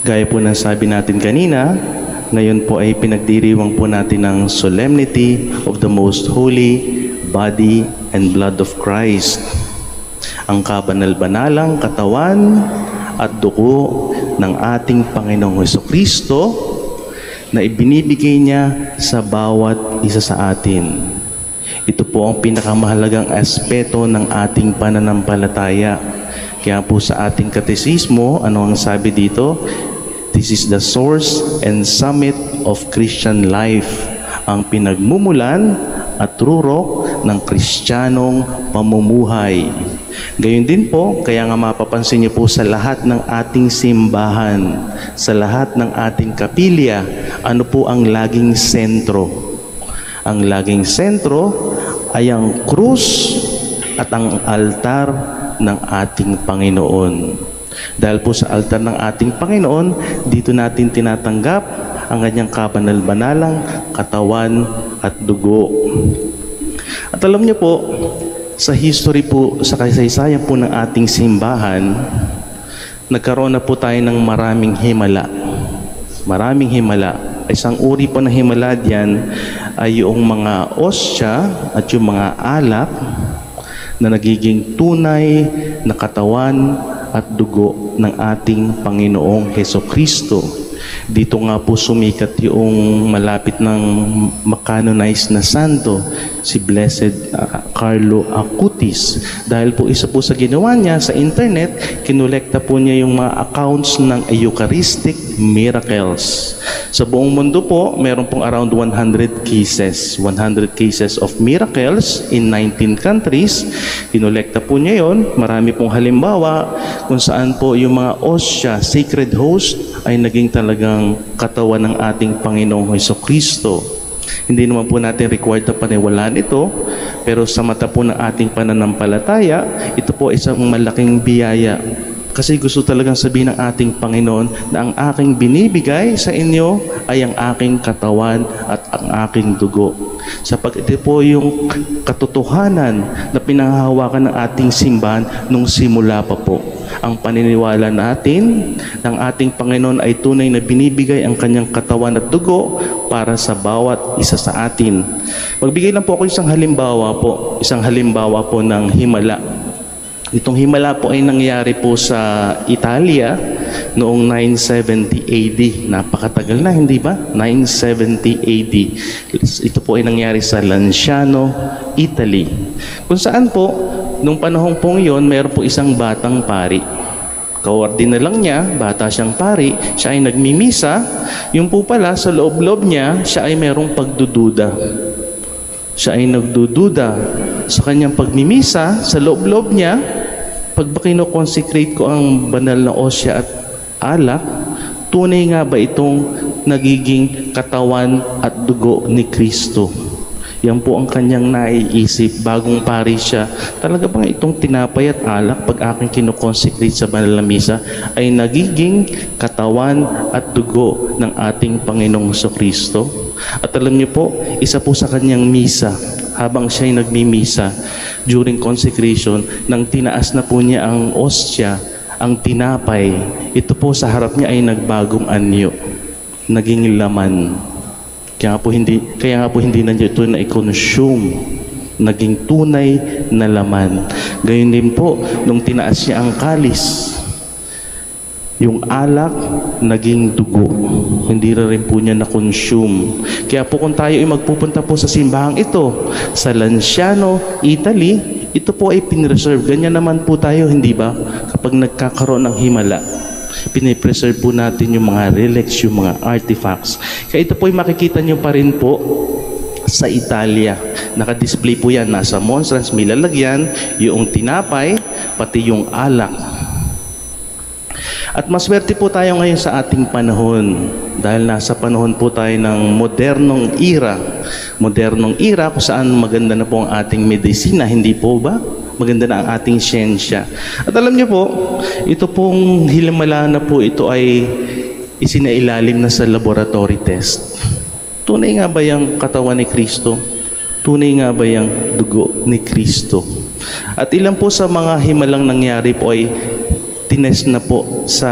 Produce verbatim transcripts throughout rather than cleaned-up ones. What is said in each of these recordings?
Gaya po ng sabi natin kanina, ngayon po ay pinagdiriwang po natin ang solemnity of the Most Holy Body and Blood of Christ. Ang kabanal-banalang katawan at dugo ng ating Panginoong Hesukristo na ibinibigay niya sa bawat isa sa atin. Ito po ang pinakamahalagang aspeto ng ating pananampalataya. Kaya po sa ating katesismo, ano ang sabi dito? This is the source and summit of Christian life, ang pinagmumulan at rurok ng Kristiyanong pamumuhay. Gayon din po, kaya nga mapapansin niyo po sa lahat ng ating simbahan, sa lahat ng ating kapilya, ano po ang laging sentro? Ang laging sentro ay ang krus at ang altar ng ating Panginoon. Dahil po sa altar ng ating Panginoon, dito natin tinatanggap ang kanyang kabanal-banalang katawan at dugo. At alam niyo po, sa history po, sa kasaysayan po ng ating simbahan, nagkaroon na po tayo ng maraming himala. Maraming himala. Isang uri po ng himala diyan ay yung mga osya at yung mga alak na nagiging tunay na katawan at dugo ng ating Panginoong Hesukristo. Dito nga po sumikat yung malapit ng makanonize na santo, si Blessed uh, Carlo Acutis. Dahil po isa po sa ginawa niya sa internet, kinolekta po niya yung mga accounts ng Eucharistic miracles. Sa buong mundo po, meron pong around one hundred cases. one hundred cases of miracles in nineteen countries. Kinolekta po niya yon. Marami pong halimbawa kung saan po yung mga osya, sacred host, ay naging talagang katawan ng ating Panginoong Hesukristo. Hindi naman po natin required na paniwalaan ito, pero sa mata po ng ating pananampalataya, ito po isang malaking biyaya. Kasi gusto talagang sabihin ng ating Panginoon na ang aking binibigay sa inyo ay ang aking katawan at ang aking dugo. Sapagkat ito po yung katotohanan na pinanghahawakan ng ating simbahan nung simula pa po. Ang paniniwala natin ng ating Panginoon ay tunay na binibigay ang kanyang katawan at dugo para sa bawat isa sa atin. Magbigay lang po ako isang halimbawa po, isang halimbawa po ng himala. Itong himala po ay nangyari po sa Italia noong nine seventy A D. Napakatagal na, hindi ba? nine seventy A D. Ito po ay nangyari sa Lanciano, Italy. Kung saan po, nung panahon pong yon, mayroon po isang batang pari. Kawardin na lang niya, bata siyang pari, siya ay nagmimisa. Yung po pala, sa loob-loob niya, siya ay mayroong pagdududa. Siya ay nagdududa sa kanyang pagmimisa, sa loob-loob niya, pag ba kinoconsecrate ko ang banal na osya at alak, tunay nga ba itong nagiging katawan at dugo ni Kristo? Yan po ang kanyang naiisip, bagong pari siya. Talaga bang itong tinapay at alak, pag aking kinoconsecrate sa banal na misa, ay nagiging katawan at dugo ng ating Panginoong Hesukristo? At alam niyo po, isa po sa kanyang misa, habang siya ay nagmimisa during consecration, nang tinaas na po niya ang osya, ang tinapay, ito po sa harap niya ay nagbagong anyo, naging laman. Kaya nga po hindi, kaya nga po hindi na ito na i-consume, naging tunay na laman. Gayon din po, nung tinaas niya ang kalis, yung alak, naging dugo. Hindi na rin po niya na-consume. Kaya po kung tayo ay magpupunta po sa simbahang ito, sa Lanciano, Italy, ito po ay pinreserve. Ganyan naman po tayo, hindi ba? Kapag nagkakaroon ng himala, pinipreserve po natin yung mga relics, yung mga artifacts. Kaya ito po ay makikita nyo pa rin po sa Italia. Naka-display po yan. Nasa monstrance, may lalagyan, yung tinapay, pati yung alak. At maswerte po tayo ngayon sa ating panahon dahil nasa panahon po tayo ng modernong era. Modernong era kung saan maganda na po ang ating medisina, hindi po ba? Maganda na ang ating siyensya. At alam niyo po, ito pong hilimala na po ito ay isinailalim na sa laboratory test. Tunay nga ba yung katawan ni Kristo? Tunay nga ba yung dugo ni Kristo? At ilan po sa mga himalang nangyari po ay tinest na po sa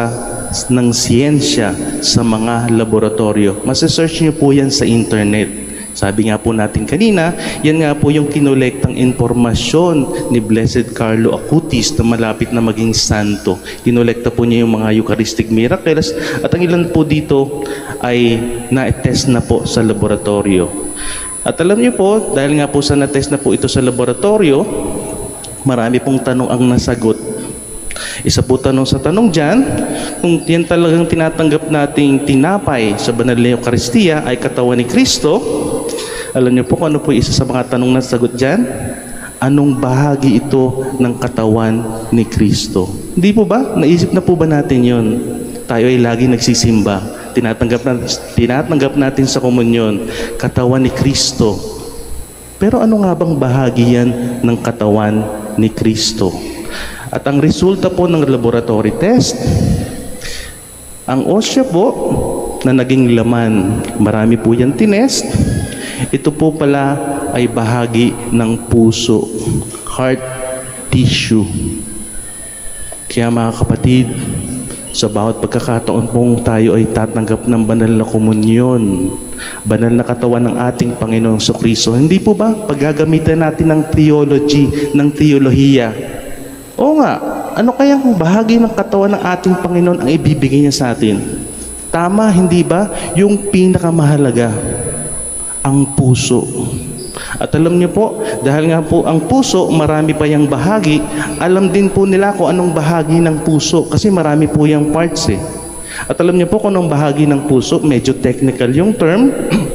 ng siyensya sa mga laboratorio. Masa-search niyo po yan sa internet. Sabi nga po natin kanina, yan nga po yung kinulektang informasyon ni Blessed Carlo Acutis na malapit na maging santo. Kinolekta po niya yung mga Eucharistic miracles at ang ilan po dito ay na-test na po sa laboratorio. At alam niyo po, dahil nga po sa na-test na po ito sa laboratorio, marami pong tanong ang nasagot. Isa po tanong sa tanong dyan, kung yan talagang tinatanggap nating tinapay sa banal na Eucharistia ay katawan ni Kristo, alam niyo po kung ano po isa sa mga tanong na sagot dyan? Anong bahagi ito ng katawan ni Kristo? Hindi po ba? Naisip na po ba natin yun? Tayo ay lagi nagsisimba. Tinatanggap natin, tinatanggap natin sa komunyon, katawan ni Kristo. Pero ano nga bang bahagi yan ng katawan ni Kristo? At ang resulta po ng laboratory test, ang osya po na naging laman, marami po yan tinest. Ito po pala ay bahagi ng puso, heart tissue. Kaya mga kapatid, sa bawat pagkakataon pong tayo ay tatanggap ng banal na komunyon, banal na katawan ng ating Panginoong Jesucristo, hindi po ba paggagamitan natin ng theology, ng theolohiya? Oo nga, ano kaya kung bahagi ng katawan ng ating Panginoon ang ibibigay niya sa atin? Tama, hindi ba? Yung pinakamahalaga, ang puso. At alam niyo po, dahil nga po ang puso, marami pa yung bahagi, alam din po nila kung anong bahagi ng puso, kasi marami po yung parts eh. At alam niyo po kung anong bahagi ng puso, medyo technical yung term,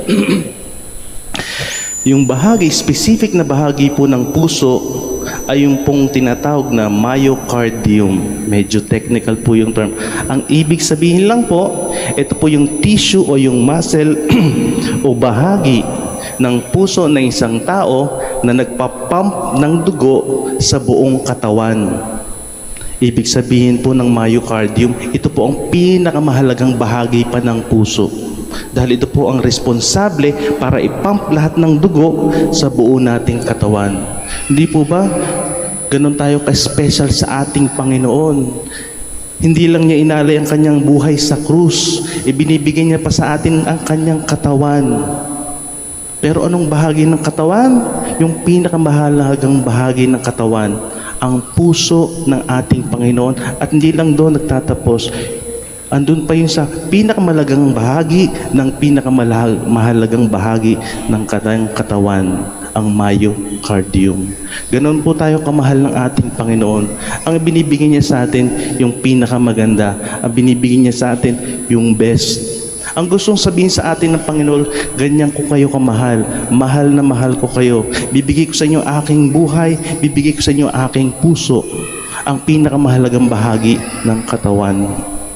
yung bahagi, specific na bahagi po ng puso, ay yung pong tinatawag na myocardium. Medyo technical po yung term. Ang ibig sabihin lang po, ito po yung tissue o yung muscle o bahagi ng puso ng isang tao na nagpapump ng dugo sa buong katawan. Ibig sabihin po ng myocardium, ito po ang pinakamahalagang bahagi pa ng puso. Dahil ito po ang responsable para ipump lahat ng dugo sa buo nating katawan. Hindi po ba? Ganon tayo ka-special sa ating Panginoon. Hindi lang niya inalay ang kanyang buhay sa krus, ibinibigay niya pa sa atin ang kanyang katawan. Pero anong bahagi ng katawan? Yung pinakamahalagang bahagi ng katawan, ang puso ng ating Panginoon. At hindi lang doon nagtatapos. Andun pa yun sa pinakamalagang bahagi ng pinakamahalagang bahagi ng kanyang katawan, ang myocardium. Ganon po tayo kamahal ng ating Panginoon. Ang binibigay niya sa atin, yung pinakamaganda. Ang binibigay niya sa atin, yung best. Ang gustong sabihin sa atin ng Panginoon, ganyan ko kayo kamahal. Mahal na mahal ko kayo. Bibigay ko sa inyo aking buhay. Bibigay ko sa inyo aking puso. Ang pinakamahalagang bahagi ng katawan.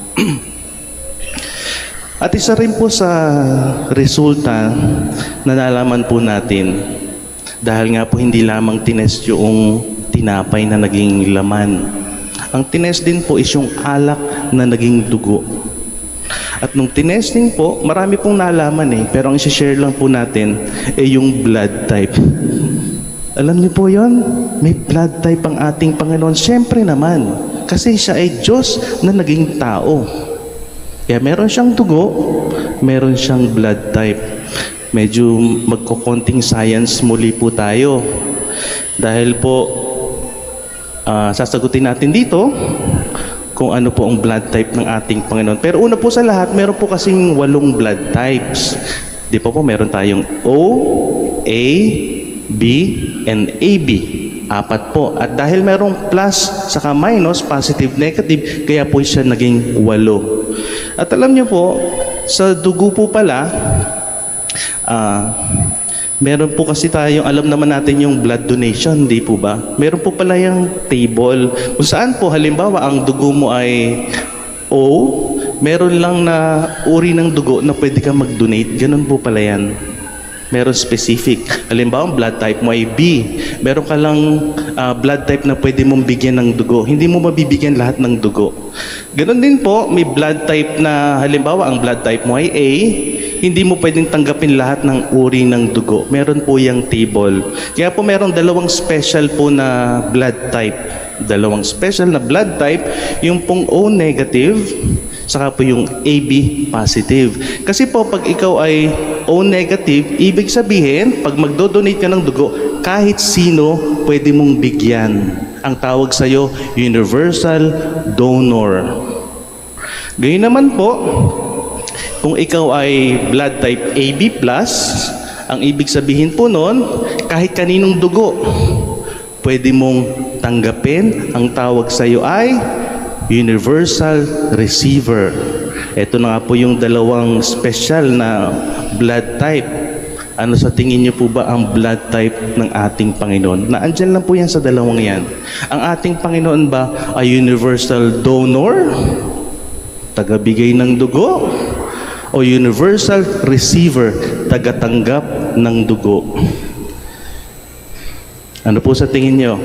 At isa rin po sa resulta na nalaman po natin, dahil nga po hindi lamang tinest yung tinapay na naging laman. Ang tinest din po is yung alak na naging dugo. At nung tinesting po, marami pong nalaman eh, pero ang isi-share lang po natin ay yung blood type. Alam niyo po yon? May blood type ang ating Panginoon. Siyempre naman, kasi siya ay Diyos na naging tao. Kaya meron siyang dugo, meron siyang blood type. Medyo magkukonting science muli po tayo. Dahil po, uh, sasagutin natin dito kung ano po ang blood type ng ating Panginoon. Pero una po sa lahat, meron po kasing walong blood types. Di po po, meron tayong O, A, B, and A B. Apat po. At dahil merong plus, saka minus, positive, negative, kaya po siya naging walo. At alam niyo po, sa dugo po pala, uh, meron po kasi tayong, alam naman natin yung blood donation, di po ba? Meron po pala yung table, kung saan po, halimbawa, ang dugo mo ay O, meron lang na uri ng dugo na pwede ka mag-donate. Ganun po pala yan. Meron specific. Halimbawa, blood type mo ay B. Meron ka lang uh, blood type na pwede mong bigyan ng dugo. Hindi mo mabibigyan lahat ng dugo. Ganon din po, may blood type na, halimbawa, ang blood type mo ay A. Hindi mo pwedeng tanggapin lahat ng uri ng dugo. Meron po yung table. Kaya po merong dalawang special po na blood type. Dalawang special na blood type. Yung pong O negative, Saka po yung A B positive. Kasi po pag ikaw ay O negative, ibig sabihin, pag magdo-donate ka ng dugo, kahit sino pwede mong bigyan. Ang tawag sa'yo, universal donor. Gayun naman po, kung ikaw ay blood type A B plus, ang ibig sabihin po nun, kahit kaninong dugo, pwede mong tanggapin. Ang tawag sa iyo ay universal receiver. Ito na nga po yung dalawang special na blood type. Ano sa tingin niyo po ba ang blood type ng ating Panginoon? Naandyan lang po yan sa dalawang yan. Ang ating Panginoon ba ay universal donor, tagabigay ng dugo, o universal receiver, tagatanggap ng dugo? Ano po sa tingin nyo?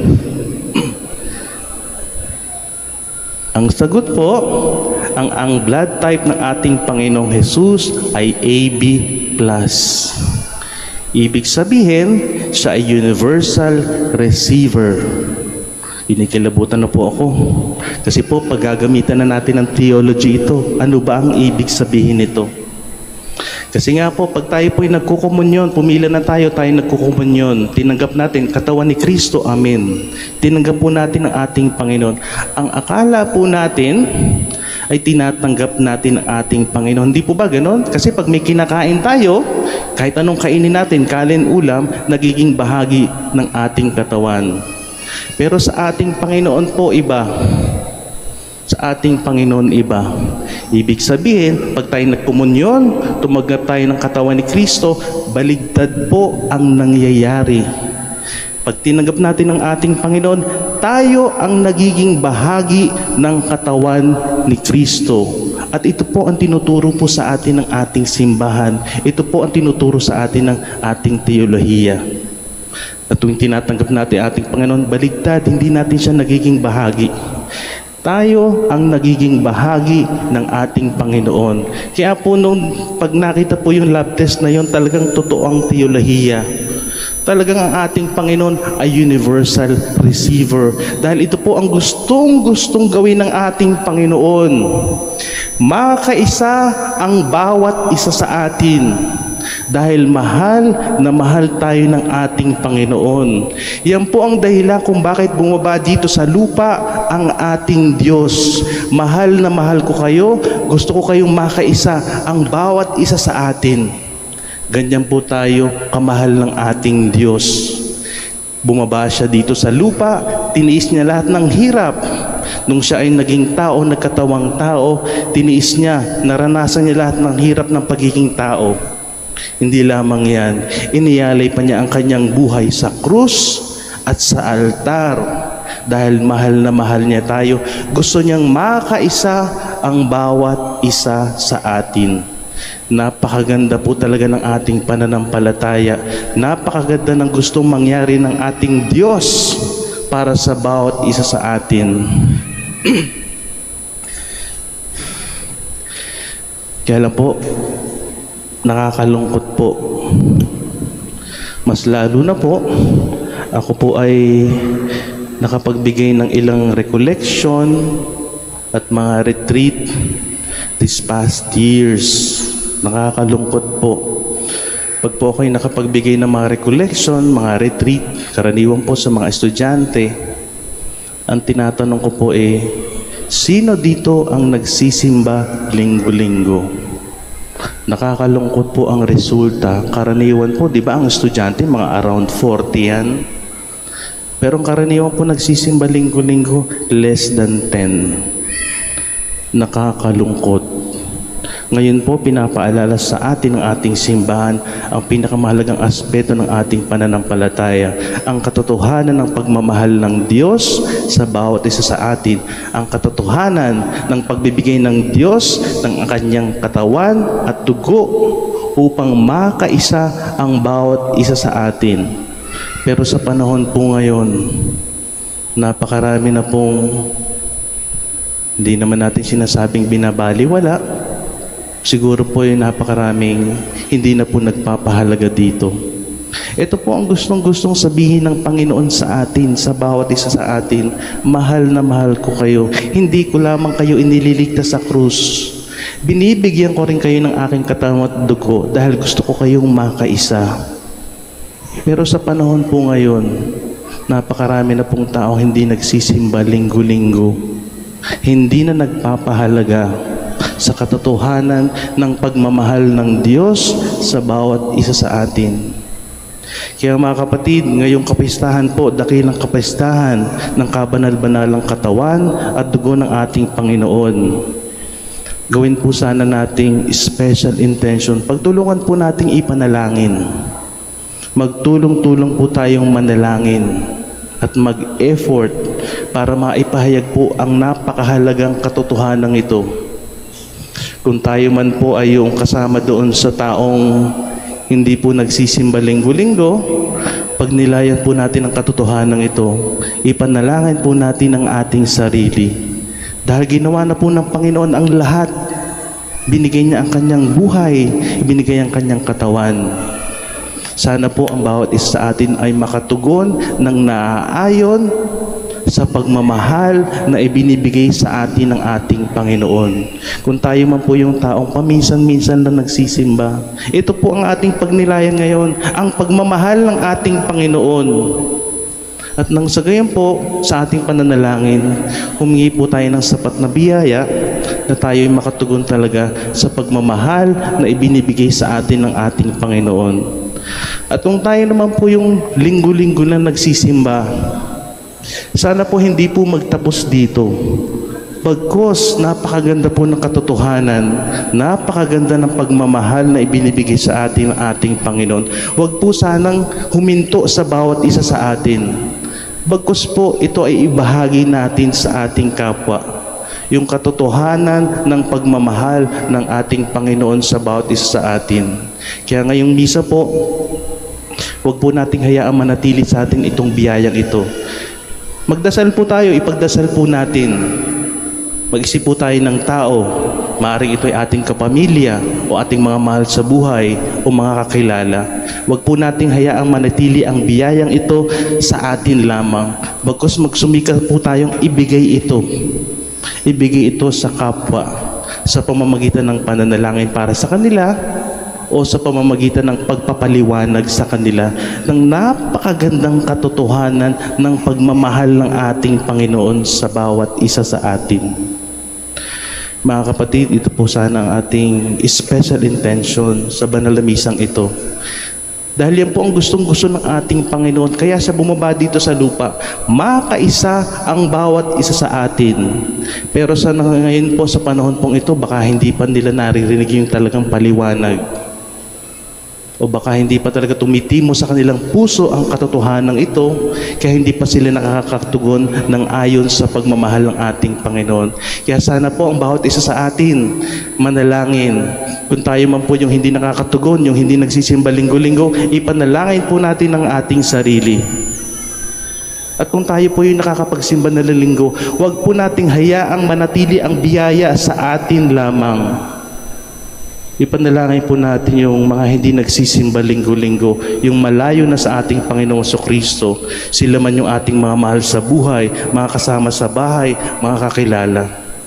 Ang sagot po, ang, ang blood type ng ating Panginoong Jesus ay A B plus. Ibig sabihin, siya ay universal receiver. Inikilabutan na po ako. Kasi po, paggagamitan na natin ng theology ito, ano ba ang ibig sabihin nito? Kasi nga po, pag tayo po'y nagkukumunyon, pumila na tayo, tayo nagkukumunyon, tinanggap natin katawan ni Kristo, amen. Tinanggap po natin ang ating Panginoon. Ang akala po natin ay tinatanggap natin ang ating Panginoon. Hindi po ba ganon? Kasi pag may kinakain tayo, kahit anong kainin natin, kanin, ulam, nagiging bahagi ng ating katawan. Pero sa ating Panginoon po iba. Sa ating Panginoon iba. Ibig sabihin, pag tayo nagkumunyon, tumaganap tayo ng katawan ni Kristo, baligtad po ang nangyayari. Pag tinanggap natin ang ating Panginoon, tayo ang nagiging bahagi ng katawan ni Kristo. At ito po ang tinuturo po sa atin ng ating simbahan. Ito po ang tinuturo sa atin ng ating teolohiya. At tuwing tinatanggap natin ating Panginoon, baligtad, hindi natin siya nagiging bahagi. Tayo ang nagiging bahagi ng ating Panginoon. Kaya po nung pag nakita po yung lab test na yun, talagang totoo ang teolohiya. Talagang ang ating Panginoon ay universal receiver. Dahil ito po ang gustong-gustong gawin ng ating Panginoon. Makaisa ang bawat isa sa atin. Dahil mahal na mahal tayo ng ating Panginoon. Yan po ang dahilan kung bakit bumaba dito sa lupa ang ating Diyos. Mahal na mahal ko kayo, gusto ko kayong makaisa ang bawat isa sa atin. Ganyan po tayo kamahal ng ating Diyos. Bumaba siya dito sa lupa, tiniis niya lahat ng hirap. Nung siya ay naging tao, nagkatawang tao, tiniis niya, naranasan niya lahat ng hirap ng pagiging tao. Hindi lamang yan, iniyalay pa niya ang kanyang buhay sa krus at sa altar. Dahil mahal na mahal niya tayo, gusto niyang makaisa ang bawat isa sa atin. Napakaganda po talaga ng ating pananampalataya. Napakaganda ng gustong mangyari ng ating Diyos para sa bawat isa sa atin. Kaya lang po, nakakalungkot po. Mas lalo na po, ako po ay nakapagbigay ng ilang recollection at mga retreat these past years. Nakakalungkot po. Pag po ako'y nakapagbigay ng mga recollection, mga retreat, karaniwan po sa mga estudyante, ang tinatanong ko po eh, sino dito ang nagsisimba linggo-linggo? Nakakalungkot po ang resulta. Karaniwan po, di ba ang estudyante, mga around forty yan. Pero ang karaniwan po nagsisimba linggo-linggo, less than ten. Nakakalungkot. Ngayon po, pinapaalala sa atin ng ating simbahan ang pinakamahalagang aspeto ng ating pananampalataya. Ang katotohanan ng pagmamahal ng Diyos sa bawat isa sa atin. Ang katotohanan ng pagbibigay ng Diyos ng kanyang katawan at dugo upang makaisa ang bawat isa sa atin. Pero sa panahon po ngayon, napakarami na pong hindi naman natin sinasabing binabaliwala. Siguro po yung napakaraming hindi na po nagpapahalaga dito. Ito po ang gustong-gustong sabihin ng Panginoon sa atin, sa bawat isa sa atin. Mahal na mahal ko kayo. Hindi ko lamang kayo inililigtas sa krus. Binibigyan ko rin kayo ng aking katawan at dugo dahil gusto ko kayong makaisa. Pero sa panahon po ngayon, napakarami na pong tao hindi nagsisimba linggo-linggo. Hindi na nagpapahalaga sa katotohanan ng pagmamahal ng Diyos sa bawat isa sa atin. Kaya mga kapatid, ngayong kapistahan po, dakilang kapistahan ng kabanal-banalang katawan at dugo ng ating Panginoon. Gawin po sana nating special intention. Pagtulungan po nating ipanalangin. Magtulong-tulong po tayong manalangin at mag-effort para maipahayag po ang napakahalagang katotohanan ito. Kung tayo man po ay yung kasama doon sa taong hindi po nagsisimba linggo-linggo, pag nilayan po natin ang katotohanan ito, ipanalangin po natin ang ating sarili. Dahil ginawa na po ng Panginoon ang lahat. Binigay niya ang kanyang buhay, binigay ang kanyang katawan. Sana po ang bawat isa sa atin ay makatugon ng naaayon sa pagmamahal na ibinibigay sa atin ng ating Panginoon. Kung tayo man po yung taong paminsan-minsan lang nagsisimba, ito po ang ating pagnilayan ngayon, ang pagmamahal ng ating Panginoon. At nang sa gayon po, sa ating pananalangin, humingi po tayo ng sapat na biyaya na tayo ay makatugon talaga sa pagmamahal na ibinibigay sa atin ng ating Panginoon. At kung tayo naman po yung linggo-linggo na nagsisimba, sana po hindi po magtapos dito. Bagkus, napakaganda po ng katotohanan, napakaganda ng pagmamahal na ibinibigay sa atin ng ating Panginoon. Huwag po sanang huminto sa bawat isa sa atin. Bagkus po, ito ay ibahagi natin sa ating kapwa. Yung katotohanan ng pagmamahal ng ating Panginoon sa bawat isa sa atin. Kaya ngayong misa po, huwag po nating hayaang manatili sa atin itong biyayang ito. Magdasal po tayo, ipagdasal po natin. Mag-isip po tayo ng tao. Maaaring ito ay ating kapamilya o ating mga mahal sa buhay o mga kakilala. Huwag po nating hayaang manatili ang biyayang ito sa atin lamang. Bagkus magsumika po tayong ibigay ito. Ibigay ito sa kapwa sa pamamagitan ng pananalangin para sa kanila o sa pamamagitan ng pagpapaliwanag sa kanila ng napakagandang katotohanan ng pagmamahal ng ating Panginoon sa bawat isa sa atin. Mga kapatid, ito po sana ang ating special intention sa banal na misang ito. Dahil yan po ang gustong-gusto ng ating Panginoon. Kaya siya bumaba dito sa lupa. Makaisa ang bawat isa sa atin. Pero sa ngayon po, sa panahon pong ito, baka hindi pa nila naririnig yung talagang paliwanag. O baka hindi pa talaga tumitimo sa kanilang puso ang katotohanan ito, kaya hindi pa sila nakakatugon ng ayon sa pagmamahal ng ating Panginoon. Kaya sana po ang bawat isa sa atin manalangin. Kung tayo man po yung hindi nakakatugon, yung hindi nagsisimba linggo-linggo, ipanalangin po natin ang ating sarili. At kung tayo po yung nakakapagsimba na linggo, huwag po nating hayaang manatili ang biyaya sa atin lamang. Ipanalangin po natin yung mga hindi nagsisimba linggo-linggo, yung malayo na sa ating Panginoong Kristo. Sila man yung ating mga mahal sa buhay, mga kasama sa bahay, mga kakilala.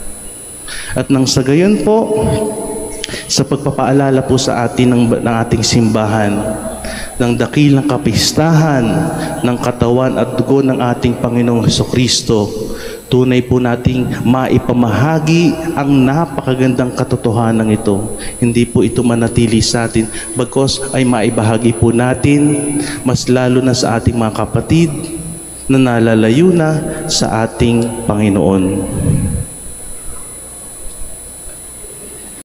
At nang sa gayon po, sa pagpapaalala po sa atin ng, ng ating simbahan, ng dakilang kapistahan ng katawan at dugo ng ating Panginoong Kristo, tunay po nating maipamahagi ang napakagandang katotohanan ito. Hindi po ito manatili sa atin, bagkus ay maibahagi po natin, mas lalo na sa ating mga kapatid na nalalayo na sa ating Panginoon.